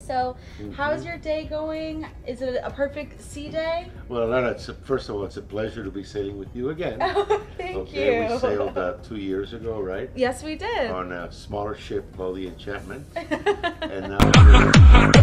So how's your day going? Is it a perfect sea day? Well, Lana, first of all, it's a pleasure to be sailing with you again. Oh, thank you. We sailed 2 years ago, right? Yes, we did. On a smaller ship called the Enchantment. And now